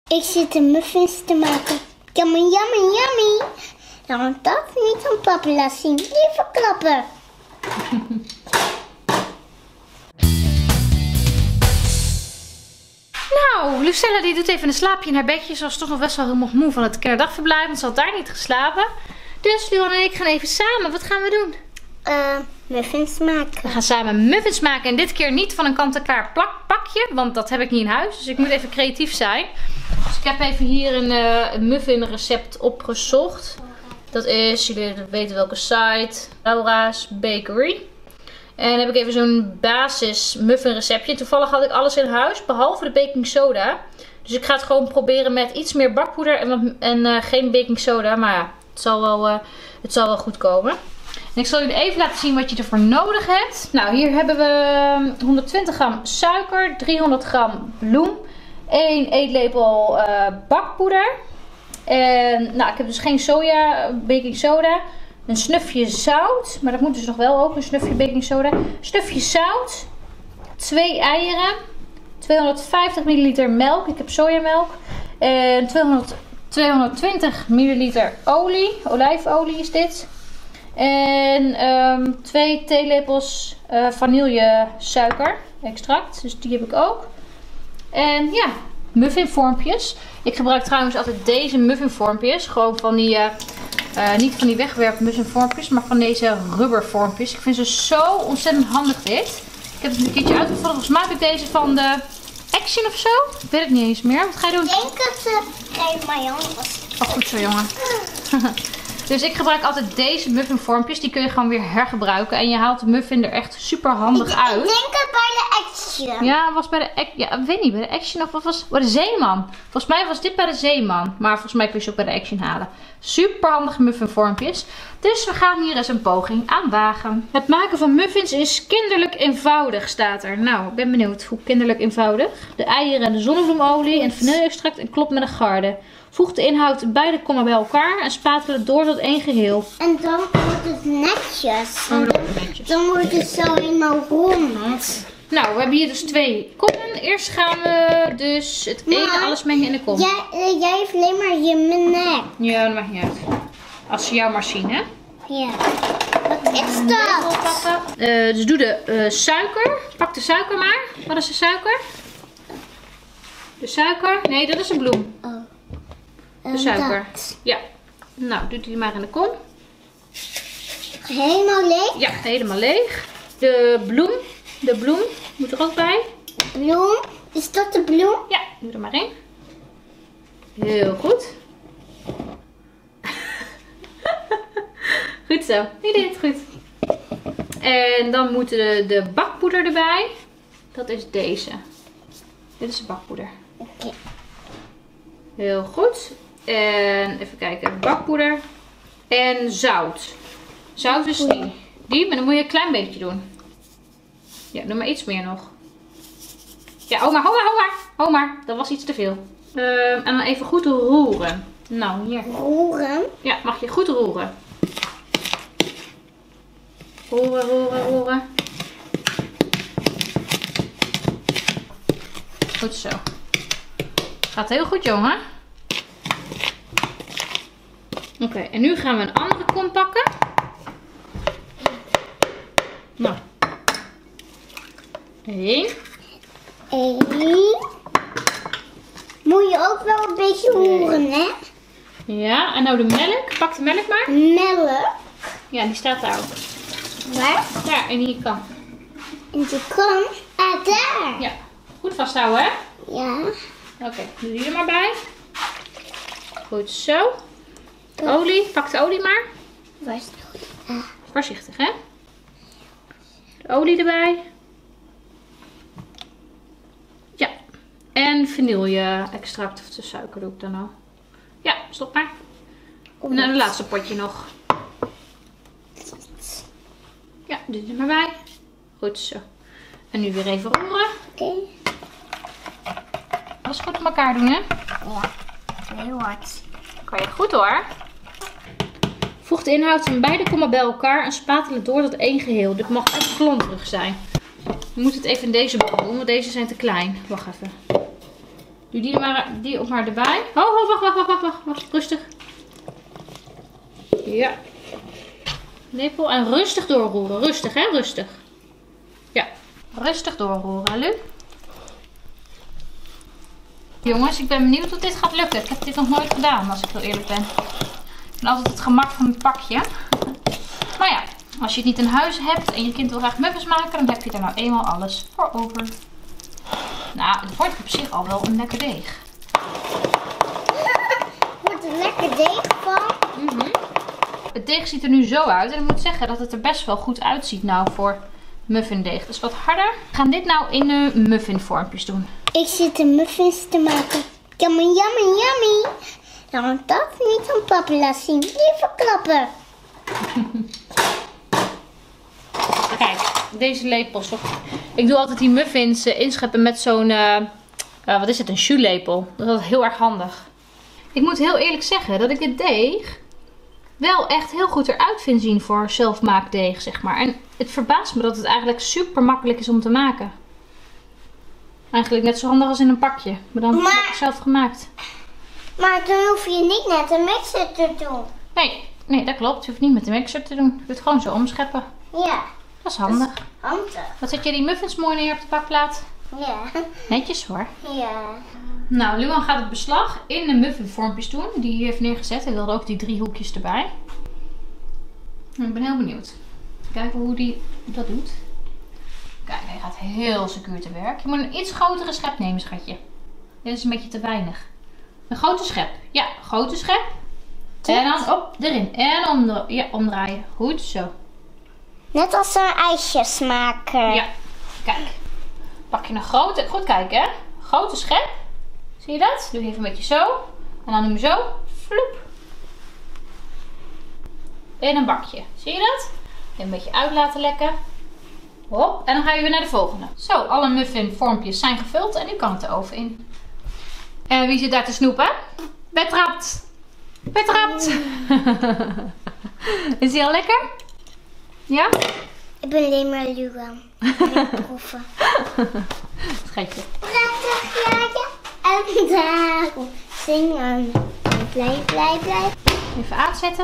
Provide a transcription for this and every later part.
Ik zit de muffins te maken. Yummy, yummy, yummy. Nou, dat niet aan papa laten zien. Lieve klappen. Nou, Lucella die doet even een slaapje in haar bedje. Ze was toch nog best wel helemaal moe van het kinderdagverblijf. Want ze had daar niet geslapen. Dus Luan en ik gaan even samen. Wat gaan we doen? Muffins maken. We gaan samen muffins maken. En dit keer niet van een kant-en-klaar pakje. Want dat heb ik niet in huis. Dus ik moet even creatief zijn. Dus ik heb even hier een muffin recept opgezocht. Dat is, jullie weten welke site. Laura's Bakery. En dan heb ik even zo'n basis muffin receptje. Toevallig had ik alles in huis. Behalve de baking soda. Dus ik ga het gewoon proberen met iets meer bakpoeder. En geen baking soda. Maar ja, het zal wel goed komen. En ik zal jullie even laten zien wat je ervoor nodig hebt. Nou, hier hebben we 120 gram suiker, 300 gram bloem, 1 eetlepel bakpoeder. En nou, ik heb dus geen baking soda. Een snufje zout, maar dat moet dus nog wel ook, een snufje baking soda. Een snufje zout, 2 eieren, 250 milliliter melk, ik heb sojamelk. En 220 milliliter olie, olijfolie is dit. En 2 theelepels vanillesuiker extract. Dus die heb ik ook. En ja, muffinvormpjes. Ik gebruik trouwens altijd deze muffinvormpjes. Gewoon van die, niet van die wegwerp muffinvormpjes, maar van deze rubbervormpjes. Ik vind ze zo ontzettend handig dit. Ik heb het een keertje uitgevonden. Volgens mij heb ik deze van de Action of zo. Ik weet het niet eens meer. Wat ga je doen? Ik denk dat ze geen Marjan was. Oh, goed zo jongen. Dus ik gebruik altijd deze muffinvormpjes. Die kun je gewoon weer hergebruiken. En je haalt de muffin er echt super handig uit. Ik denk het bij de Action. Ja, was bij de ja, ik weet niet, bij de Action of wat was bij de Zeeman. Volgens mij was dit bij de Zeeman. Maar volgens mij kun je ze ook bij de Action halen. Super handige muffinvormpjes. Dus we gaan hier eens een poging aan wagen. Het maken van muffins is kinderlijk eenvoudig, staat er. Nou, ik ben benieuwd hoe kinderlijk eenvoudig. De eieren en de zonnebloemolie en vanille-extract en klop met een garde. Voeg de inhoud beide komma bij elkaar en spatel het door tot één geheel. En dan wordt het netjes. Netjes. Dan wordt het zo helemaal rond. Nou, we hebben hier dus 2 kommen. Eerst gaan we dus het ene alles mengen in de kom. Jij heeft alleen maar je nek. Ja, dat maakt niet uit. Als ze jou maar zien, hè? Ja. Wat is dat? Dus doe de suiker. Pak de suiker maar. Wat is de suiker? De suiker? Nee, dat is de bloem. Oh. De suiker. Dat. Ja. Nou, doe die maar in de kom. Helemaal leeg? Ja, helemaal leeg. De bloem moet er ook bij. Bloem? Is dat de bloem? Ja, doe er maar in. Heel goed. Goed zo. Je deed het goed. En dan moet de bakpoeder erbij. Dat is deze. Dit is de bakpoeder. Oké. Heel goed. En even kijken. Bakpoeder. En zout. Zout is die. Maar dan moet je een klein beetje doen. Ja, doe maar iets meer nog. Ja, hou maar. Dat was iets te veel. En dan even goed roeren. Nou, hier. Roeren? Ja, mag je goed roeren. Roeren. Goed zo. Gaat heel goed, jongen. Oké, en nu gaan we een andere kom pakken. Nou. 1. Moet je ook wel een beetje roeren, hè? Ja, en nou de melk. Pak de melk maar. Melk? Ja, die staat daar ook. Waar? Daar, in die kan. In de kan? Ah, daar. Ja, goed vasthouden, hè? Ja. Oké, doe die er maar bij. Goed zo. De olie, pak de olie maar. Waar is de olie? Voorzichtig, hè? De olie erbij. Ja. En vanille-extract of de suiker doe ik dan al. Ja, stop maar. En dan het laatste potje nog. Ja, doe er maar bij. Goed zo. En nu weer even roeren. Oké. Alles goed op elkaar doen, hè? Ja, heel hard. Kan je goed hoor. Voeg de inhoud van beide komma bij elkaar en spatel het door tot één geheel. Dit mag echt klonterig zijn. Je moet het even in deze bol doen, want deze zijn te klein. Wacht even. Doe die ook maar erbij. Oh, wacht. Rustig. Ja. Lepel en rustig doorroeren. Rustig, hè? Rustig. Ja. Rustig doorroeren, Lu. Jongens, ik ben benieuwd of dit gaat lukken. Ik heb dit nog nooit gedaan, als ik heel eerlijk ben. Ik ben altijd het gemak van het pakje. Maar ja, als je het niet in huis hebt en je kind wil graag muffins maken, dan heb je daar nou eenmaal alles voor over. Nou, het wordt op zich al wel een lekker deeg. Wordt een lekker deeg van. Het deeg ziet er nu zo uit. En ik moet zeggen dat het er best wel goed uitziet nou voor muffindeeg. Dus wat harder. We gaan dit nou in muffinvormpjes doen. Ik zit de muffins te maken. Yummy. Nou, dat niet aan papa laten zien. Lieve klapper. Kijk, deze lepels. Ik doe altijd die muffins inscheppen met zo'n, wat is het, een jus lepel. Dat is heel erg handig. Ik moet heel eerlijk zeggen dat ik dit deeg wel echt heel goed eruit vind zien voor zelfmaakdeeg, zeg maar. En het verbaast me dat het eigenlijk super makkelijk is om te maken. Eigenlijk net zo handig als in een pakje, maar dan lekker zelf gemaakt. Maar dan hoef je niet net de mixer te doen. Nee, dat klopt. Je hoeft niet met de mixer te doen. Je doet het gewoon zo omscheppen. Ja. Dat is handig. Handig. Wat zet je die muffins mooi neer op de bakplaat? Ja. Netjes hoor. Ja. Nou, Luan gaat het beslag in de muffinvormpjes doen. Die hij heeft neergezet. Hij wilde ook die 3 hoekjes erbij. Ik ben heel benieuwd. Kijken hoe hij dat doet. Kijk, hij gaat heel secuur te werk. Je moet een iets grotere schep nemen, schatje. Dit is een beetje te weinig. Een grote schep. Ja, grote schep. En dan op, erin. En omdraaien. Goed zo. Net als een ijsjesmaker. Ja, kijk. Pak je een grote, goed kijken hè. Grote schep. Zie je dat? Doe je even een beetje zo. En dan doe je zo. Vloep. In een bakje. Zie je dat? Even een beetje uit laten lekken. Hop. En dan ga je weer naar de volgende. Zo, alle muffinvormpjes zijn gevuld. En nu kan het de oven in. En wie zit daar te snoepen? Betrapt. Is die al lekker? Ja? Ik ben alleen maar Luan. Proeven. Schatje. Prettig jaartje en daarom zingen. Blij. Even aanzetten.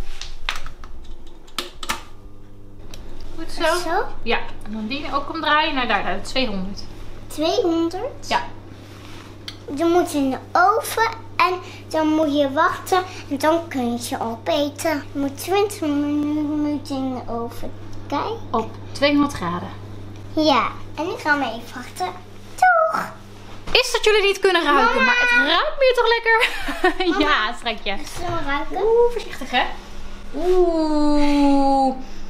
Goed zo. Ja. En dan die ook omdraaien naar daar, naar de 200. 200? Ja. Je moet in de oven en dan moet je wachten en dan kun je ze opeten. Je moet 20 minuten in de oven. Kijk. Op 200 graden. Ja, en nu gaan we even wachten. Doeg! Is dat jullie niet kunnen ruiken, mama. Maar het ruikt meer toch lekker? Ja, schatje. Zullen we ruiken? Oeh, voorzichtig hè. Oeh.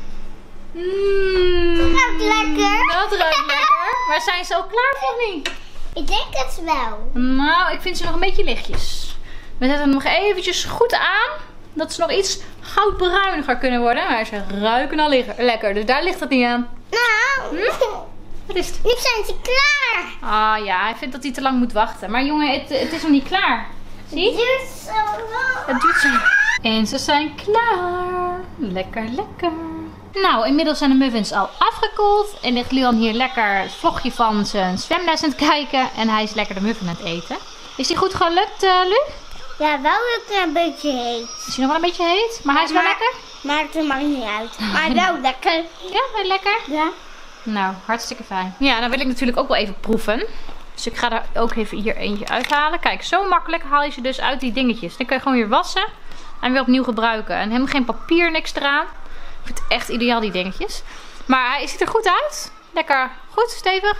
Dat ruikt lekker. Dat ruikt lekker. Maar zijn ze al klaar of niet? Ik denk het wel. Nou, ik vind ze nog een beetje lichtjes. We zetten hem nog eventjes goed aan. Dat ze nog iets goudbruiniger kunnen worden. Maar ze ruiken al lekker. Dus daar ligt het niet aan. Nou. Wat is het? Nu zijn ze klaar. Ah ja, hij vindt dat hij te lang moet wachten. Maar jongen, het is nog niet klaar. Zie? Het duurt zo lang. Het duurt zo. En ze zijn klaar. Lekker. Nou, inmiddels zijn de muffins al afgekoeld. En ligt Luan hier lekker het vlogje van zijn zwemles aan het kijken. En hij is lekker de muffin aan het eten. Is die goed gelukt, Lu? Ja, wel een beetje heet. Is hij nog wel een beetje heet? Maar hij is wel lekker? Maakt het maar niet uit. Maar wel lekker. Ja, wel lekker? Ja. Nou, hartstikke fijn. Ja, dan wil ik natuurlijk ook wel even proeven. Dus ik ga er ook even hier eentje uithalen. Kijk, zo makkelijk haal je ze dus uit die dingetjes. Dan kun je gewoon weer wassen en weer opnieuw gebruiken. En helemaal geen papier, niks eraan. Ik vind het echt ideaal, die dingetjes. Maar hij ziet er goed uit. Lekker goed, stevig.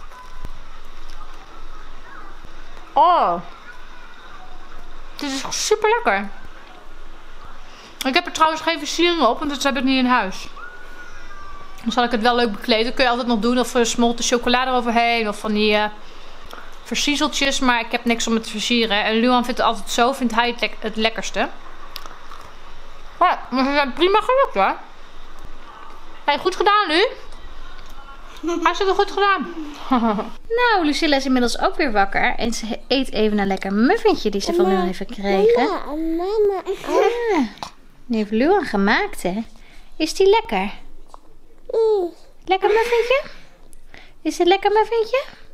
Oh. Het is super lekker. Ik heb er trouwens geen versiering op, want dat heb ik niet in huis. Dan zal ik het wel leuk bekleden. Dat kun je altijd nog doen. Of smolten chocolade eroverheen. Of van die versiezeltjes. Maar ik heb niks om het te versieren. En Luan vindt het altijd zo. Vindt hij het lekkerste. Maar ze zijn prima gelukt hoor. Heb je goed gedaan, Lu? Hij heeft het goed gedaan. Nou, Lucilla is inmiddels ook weer wakker. En ze eet even een lekker muffintje die ze van Luan heeft gekregen. Mama. Die heeft Luan gemaakt, hè? Is die lekker? Lekker muffintje? Is het lekker muffintje?